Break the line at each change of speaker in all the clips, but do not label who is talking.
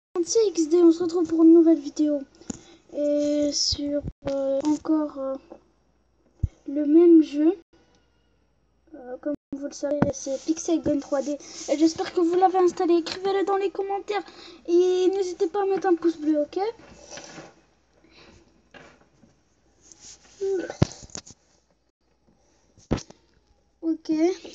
C'est XD, on se retrouve pour une nouvelle vidéo. Et sur encore le même jeu. Comme vous le savez, c'est Pixel Gun 3D. Et j'espère que vous l'avez installé. Écrivez-le dans les commentaires. Et n'hésitez pas à mettre un pouce bleu, ok? Ok.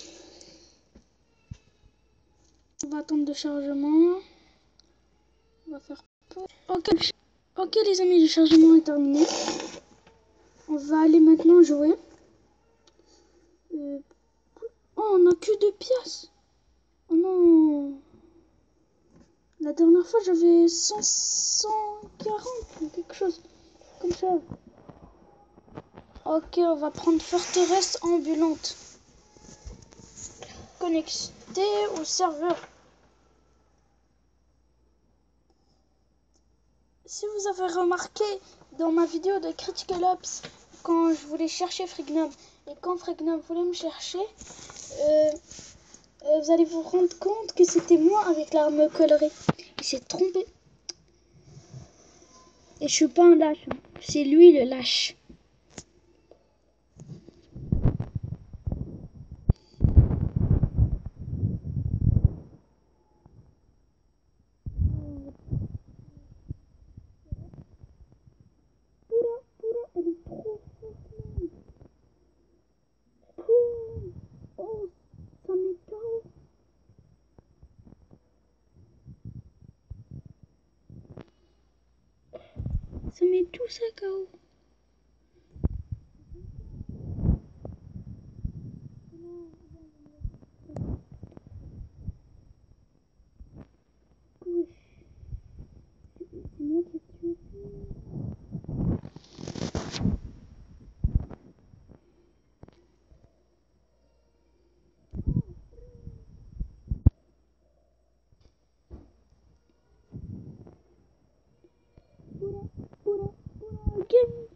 On va attendre le chargement. On va faire pause. Ok les amis, le chargement est terminé. On va aller maintenant jouer. Oh, on a que 2 pièces. Oh non. La dernière fois, j'avais 140 ou quelque chose comme ça. Ok, on va prendre forteresse ambulante. Connecté au serveur. Si vous avez remarqué dans ma vidéo de Critical Ops, quand je voulais chercher Frignum et quand Frignum voulait me chercher, vous allez vous rendre compte que c'était moi avec l'arme colorée. Il s'est trompé. Et je suis pas un lâche. C'est lui le lâche. Elle est trop forte. Oh, ça met KO. Ça met tout ça KO. C'est moi qui ai tué. Game.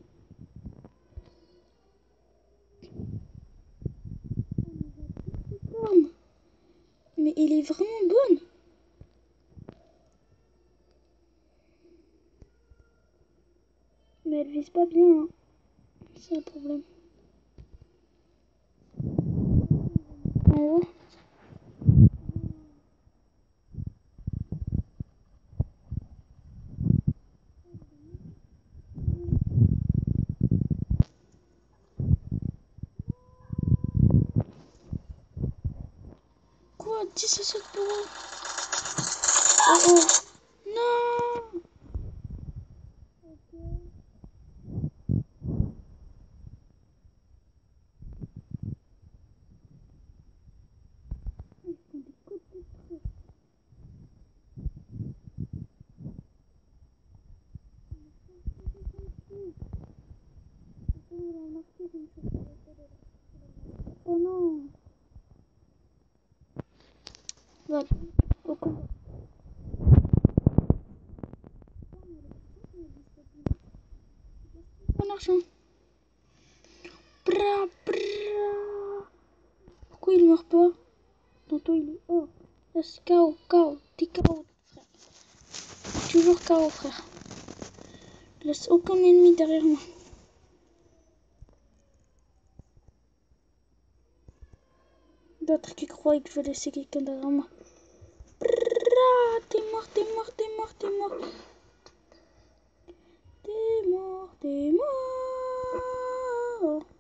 Mais elle est vraiment bonne. Mais elle vise pas bien. Hein. C'est le problème. En haut. Quoi? 17 pour eux. Oh oh. Non. Oh non. Voilà. Au combat. Bon argent. Bra, bra. Pourquoi il meurt pas? Tantôt il est... Oh. Laisse KO, KO. T'es KO, frère. Toujours KO, frère. Laisse aucun ennemi derrière moi. D'autres qui croient que je vais laisser quelqu'un derrière moi. T'es mort, t'es mort, t'es mort, t'es mort. T'es mort, t'es mort.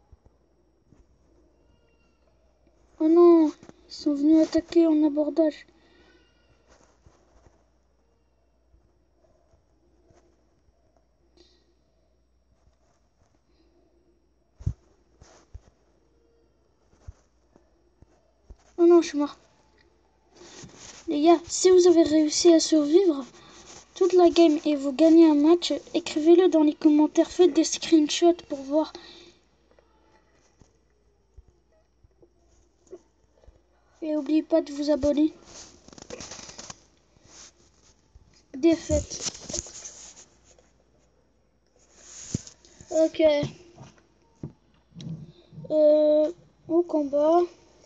Oh non, ils sont venus attaquer en abordage. Oh non, je suis mort. Les gars, si vous avez réussi à survivre toute la game et vous gagnez un match, écrivez-le dans les commentaires. Faites des screenshots pour voir. Et n'oubliez pas de vous abonner. Défaite. Ok. Au combat.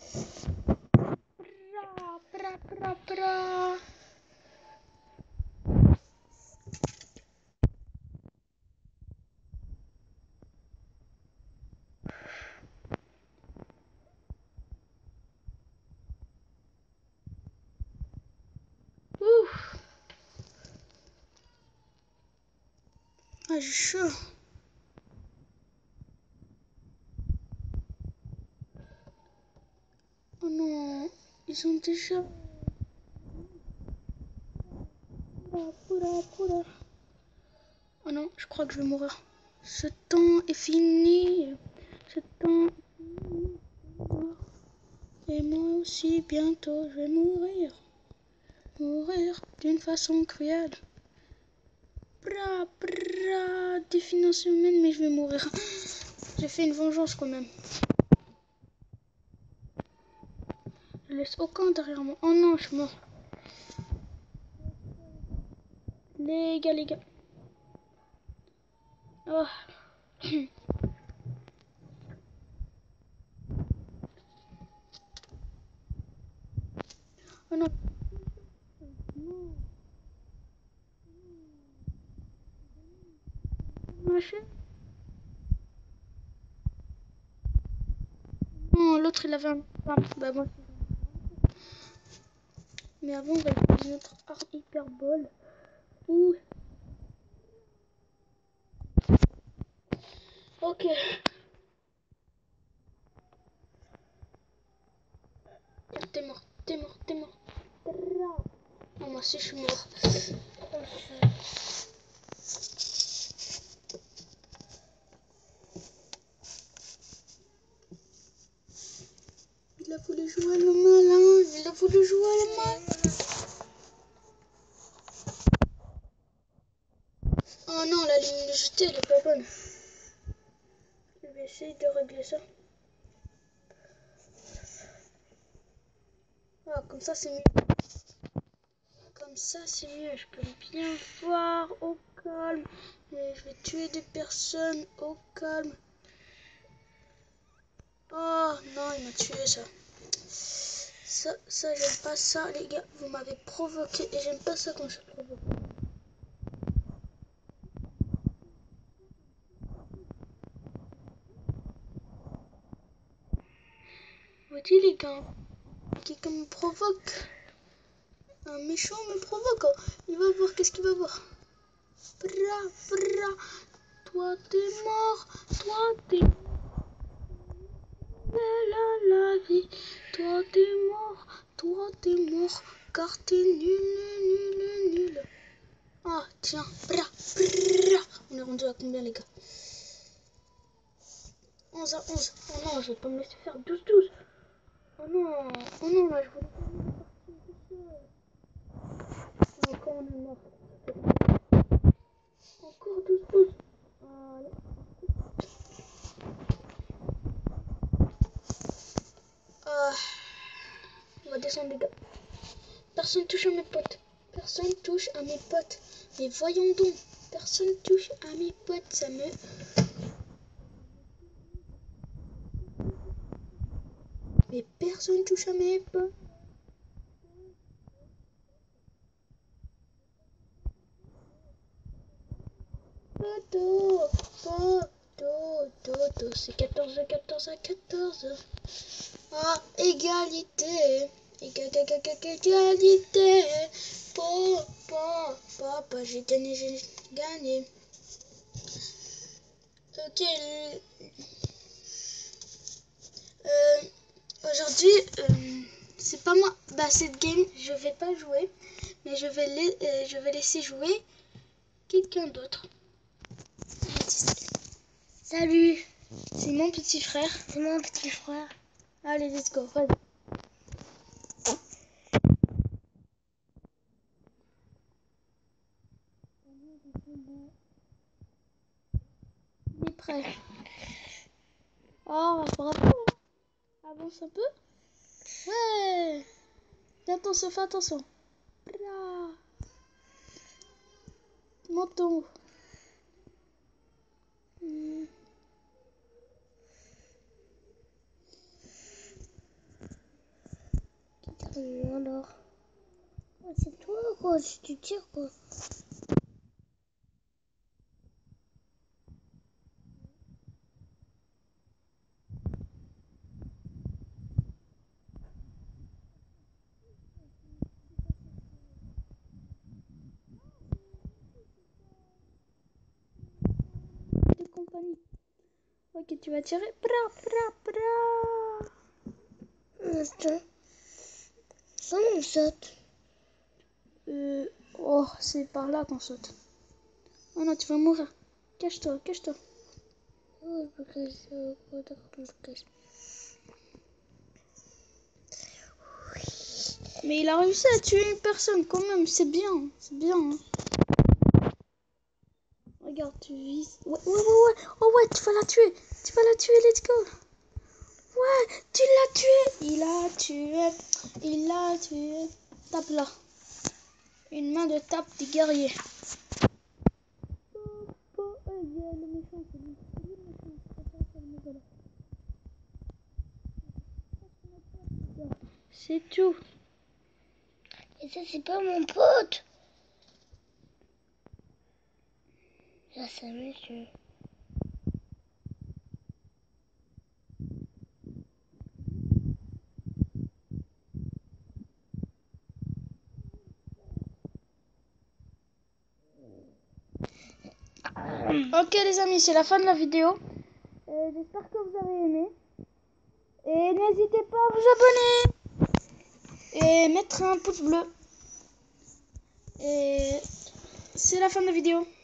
Pra, pra, pra, pra. Ah, j'ai chaud. Oh non, ils sont déjà... Oh non, je crois que je vais mourir. Ce temps est fini. Ce temps est fini. Et moi aussi, bientôt, je vais mourir. Mourir d'une façon cruelle. Définition humaine, mais je vais mourir. J'ai fait une vengeance quand même. Je laisse aucun derrière moi. Oh non, je suis mort. Les gars. Oh. Oh non. Non, l'autre il avait un... Bah bon. Mais avant, on va utiliser notre arme hyperbole. Ouh. Ok. T'es mort. Oh, moi aussi je suis mort. Il a voulu jouer le malin. Il a voulu jouer le malin. Oh non, la luminosité elle est pas bonne. Je vais essayer de régler ça. Ah, comme ça c'est mieux. Comme ça c'est mieux. Je peux bien voir au calme. Et je vais tuer des personnes au calme. Oh non, il m'a tué ça. Ça j'aime pas ça les gars. Vous m'avez provoqué et j'aime pas ça quand je provoque. Vous dites les gars, quelqu'un me provoque. Un méchant me provoque. Il va voir, qu'est-ce qu'il va voir. Toi t'es mort. Toi t'es la vie. Toi t'es mort. Car t'es nul. Ah tiens. On est rendu à combien les gars? 11 à 11. Oh non, je vais pas me laisser faire 12. Oh non, là je voulais pas. Encore on est mort. Encore 12. On va descendre les gars. Personne touche à mes potes. Mais voyons donc. Personne touche à mes potes. Ça me... Mais personne touche à mes potes. C'est 14 à 14. Ah, égalité. Égalité. Papa, j'ai gagné. Ok. Aujourd'hui, c'est pas moi. Bah, cette game, je vais pas jouer. Mais je vais laisser jouer quelqu'un d'autre. Salut, c'est mon petit frère. Allez, let's go. Vas-y. Il est prêt. Oh, bravo. Avance un peu. Ouais. Fais attention. Là. Menton.
Alors, c'est toi quoi, si tu tires quoi.
Ok, tu vas tirer. Bra.
Attends. Ça, on saute.
Oh, c'est par là qu'on saute. Oh non, tu vas mourir. Cache-toi.
Oh, je me cache. D'accord, je me cache.
Mais il a réussi à tuer une personne quand même, c'est bien. Hein. Regarde, tu vises. Ouais. Oh ouais, tu vas la tuer, let's go. Ouais, tu l'as tué. Il l'a tué. Tape là. Une main de tape des guerriers. Le méchant, c'est lui. C'est tout.
Et ça, c'est pas mon pote. Ça, c'est monsieur.
Ok les amis, c'est la fin de la vidéo. J'espère que vous avez aimé. Et n'hésitez pas à vous abonner. Et mettre un pouce bleu. Et c'est la fin de la vidéo.